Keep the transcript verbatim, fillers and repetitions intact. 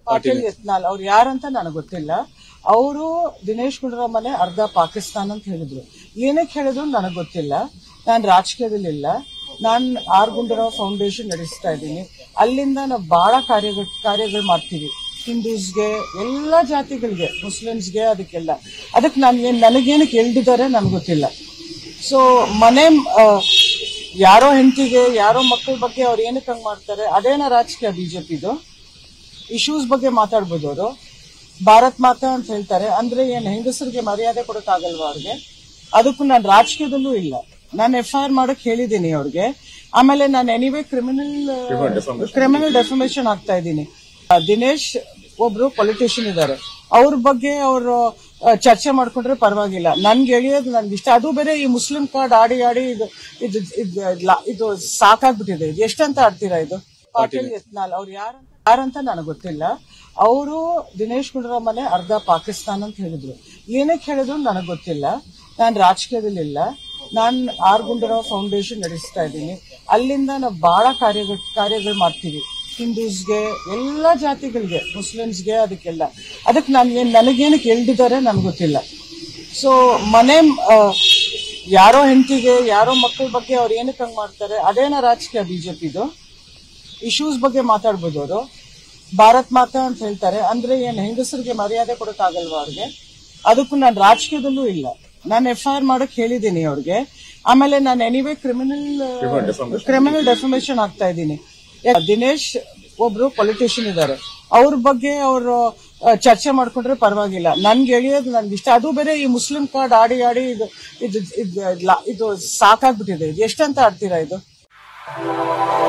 ಪಾಟೀಲ್ ಯತ್ನಾಳ್ ಅವ್ರು ಯಾರಂತ ನನಗೆ ಗೊತ್ತಿಲ್ಲ. ಅವರು ದಿನೇಶ್ ಗುಂಡೂರಾವ್ ಮನೆ ಅರ್ಧ ಪಾಕಿಸ್ತಾನ ಅಂತ ಹೇಳಿದ್ರು. ಏನಕ್ಕೆ ಹೇಳಿದ್ರು ನನಗೆ ಗೊತ್ತಿಲ್ಲ. ನಾನು ರಾಜಕೀಯದಲ್ಲಿ ಇಲ್ಲ. ನಾನು ಆರ್ ಗುಂಡೂರಾವ್ ಫೌಂಡೇಶನ್ ನಡೆಸ್ತಾ ಇದ್ದೀನಿ. ಅಲ್ಲಿಂದ ನಾವು ಬಹಳ ಕಾರ್ಯಗಳು ಕಾರ್ಯಗಳು ಮಾಡ್ತೀವಿ. ಹಿಂದೂಸ್ಗೆ, ಎಲ್ಲಾ ಜಾತಿಗಳಿಗೆ, ಮುಸ್ಲಿಮ್ಸ್ಗೆ, ಅದಕ್ಕೆಲ್ಲ. ಅದಕ್ಕೆ ನಾನು ಏನ್ ನನಗೇನಕ್ಕೆ ಎಲ್ದಿದ್ದಾರೆ ನನಗೆ ಗೊತ್ತಿಲ್ಲ. ಸೊ ಮನೆ ಯಾರೋ ಹೆಂಡತಿಗೆ ಯಾರೋ ಮಕ್ಕಳ ಬಗ್ಗೆ ಅವ್ರು ಏನಕ್ಕೆ ಹಂಗ್ ಮಾಡ್ತಾರೆ? ಅದೇನ ರಾಜಕೀಯ ಬಿಜೆಪಿದು? ಇಶ್ಯೂಸ್ ಬಗ್ಗೆ ಮಾತಾಡ್ಬೋದು ಅವರು. ಭಾರತ್ ಮಾತಾ ಅಂತ ಹೇಳ್ತಾರೆ ಅಂದ್ರೆ ಏನ್ ಹೆಂಗಸರಿಗೆ ಮರ್ಯಾದೆ ಕೊಡಕ್ಕಾಗಲ್ವಾ ಅವ್ರಿಗೆ? ಅದಕ್ಕೂ ನಾನು ರಾಜಕೀಯದಲ್ಲೂ ಇಲ್ಲ. ನಾನು ಎಫ್ ಐ ಆರ್ ಮಾಡಕ್ ಹೇಳಿದ್ದೀನಿ ಅವ್ರಿಗೆ. ಆಮೇಲೆ ನಾನು ಎನಿವೇ ಕ್ರಿಮಿನಲ್ ಕ್ರಿಮಿನಲ್ ಡೆಫಮೇಷನ್ ಆಗ್ತಾ ಇದ್ದೀನಿ. ದಿನೇಶ್ ಒಬ್ರು ಪೊಲಿಟಿಷಿಯನ್ ಇದ್ದಾರೆ, ಅವ್ರ ಬಗ್ಗೆ ಅವರು ಚರ್ಚೆ ಮಾಡ್ಕೊಂಡ್ರೆ ಪರವಾಗಿಲ್ಲ. ನನ್ಗೆ ಎಳಿಯೋದು ನನ್ಗೆ ಇಷ್ಟ. ಅದು ಬೇರೆ ಈ ಮುಸ್ಲಿಂ ಕಾರ್ಡ್ ಆಡಿ ಆಡಿ ಇದು ಇದು ಇದು ಸಾಕಾಗ್ಬಿಟ್ಟಿದೆ. ಇದು ಎಷ್ಟಂತ ಆಡ್ತೀರಾ ಇದು? ಪಾಟೀಲ್ ಯತ್ನಾಳ್ ಅವ್ರು ಯಾರಂತ ಯಾರಂತ ನನಗೆ ಗೊತ್ತಿಲ್ಲ. ಅವರು ದಿನೇಶ್ ಗುಂಡೂರಾವ್ ಮನೆ ಅರ್ಧ ಪಾಕಿಸ್ತಾನ ಅಂತ ಹೇಳಿದ್ರು. ಏನಕ್ಕೆ ಹೇಳಿದ್ರು ನನಗೆ ಗೊತ್ತಿಲ್ಲ. ನಾನು ರಾಜಕೀಯದಲ್ಲಿ ಇಲ್ಲ. ನಾನು ಆರ್ ಗುಂಡೂರಾವ್ ಫೌಂಡೇಶನ್ ನಡೆಸ್ತಾ ಇದ್ದೀನಿ. ಅಲ್ಲಿಂದ ನಾವು ಬಹಳ ಕಾರ್ಯಗಳು ಕಾರ್ಯಗಳು ಮಾಡ್ತೀವಿ. ಹಿಂದೂಸ್ಗೆ, ಎಲ್ಲಾ ಜಾತಿಗಳಿಗೆ, ಮುಸ್ಲಿಮ್ಸ್ಗೆ, ಅದಕ್ಕೆಲ್ಲ. ಅದಕ್ಕೆ ನಾನು ಏನ್ ನನಗೇನಕ್ಕೆ ಎಲ್ದಿದ್ದಾರೆ ನನಗೆ ಗೊತ್ತಿಲ್ಲ. ಸೊ ಮನೆ ಯಾರೋ ಹೆಂಡತಿಗೆ ಯಾರೋ ಮಕ್ಕಳ ಬಗ್ಗೆ ಅವ್ರು ಏನಕ್ಕೆ ಹಂಗ್ ಮಾಡ್ತಾರೆ? ಅದೇನ ರಾಜಕೀಯ ಬಿಜೆಪಿದು? ಇಶ್ಯೂಸ್ ಬಗ್ಗೆ ಮಾತಾಡ್ಬೋದು ಅವರು. ಭಾರತ್ ಮಾತಾ ಅಂತ ಹೇಳ್ತಾರೆ ಅಂದ್ರೆ ಏನ್ ಹೆಂಗಸರಿಗೆ ಮರ್ಯಾದೆ ಕೊಡಕ್ಕಾಗಲ್ವಾ ಅವ್ರಿಗೆ? ಅದಕ್ಕೂ ನಾನು ರಾಜಕೀಯದಲ್ಲೂ ಇಲ್ಲ. ನಾನು ಎಫ್ ಐ ಆರ್ ಮಾಡಕ್ ಹೇಳಿದ್ದೀನಿ ಅವ್ರಿಗೆ. ಆಮೇಲೆ ನಾನು ಎನಿವೇ ಕ್ರಿಮಿನಲ್ ಕ್ರಿಮಿನಲ್ ಡೆಫಮೇಷನ್ ಆಗ್ತಾ ಇದ್ದೀನಿ. ದಿನೇಶ್ ಒಬ್ರು ಪೊಲಿಟಿಷಿಯನ್ ಇದ್ದಾರೆ, ಅವ್ರ ಬಗ್ಗೆ ಅವರು ಚರ್ಚೆ ಮಾಡ್ಕೊಂಡ್ರೆ ಪರವಾಗಿಲ್ಲ. ನನ್ಗೆ ಎಳಿಯೋದು ನನ್ಗೆ ಇಷ್ಟ. ಅದು ಬೇರೆ ಈ ಮುಸ್ಲಿಂ ಕಾರ್ಡ್ ಆಡಿ ಆಡಿ ಇದು ಇದು ಇದು ಸಾಕಾಗ್ಬಿಟ್ಟಿದೆ. ಇದು ಎಷ್ಟಂತ ಆಡ್ತೀರಾ ಇದು?